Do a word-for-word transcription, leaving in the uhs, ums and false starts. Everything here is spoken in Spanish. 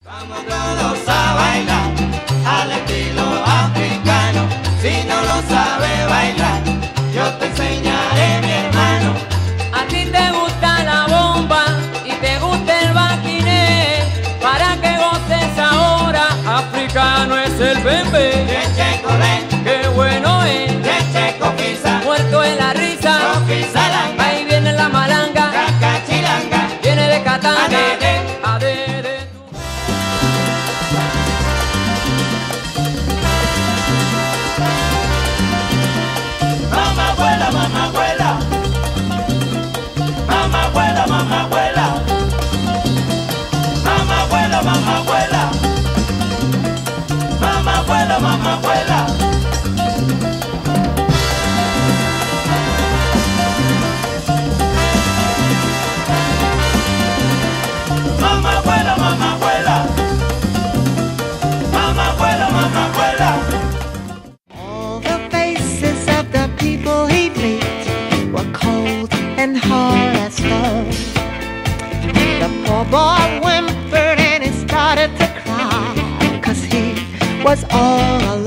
Vamos todos a bailar al estilo africano. Si no lo sabe bailar, yo te enseñaré, mi hermano. A ti te gusta la bomba y te gusta el baquiné. Para que goces ahora, africano es el bembe. Cheche colé, Qué bueno es, cheche coquisa, muerto en la risa. coquizalanga, Ahí viene la malanga, cacachilanga, viene de Catán. adede. Adede. Mamá abuela, mamá abuela, mamá abuela, mamá abuela, mamá abuela, mamá abuela, mamá abuela, mamá abuela. Mamá abuela, mamá abuela, mamá abuela, mamá abuela. All the faces of the people he'd meet were cold and hard as stone. The poor boy whimpered and he started to cry, 'cause he was all alone.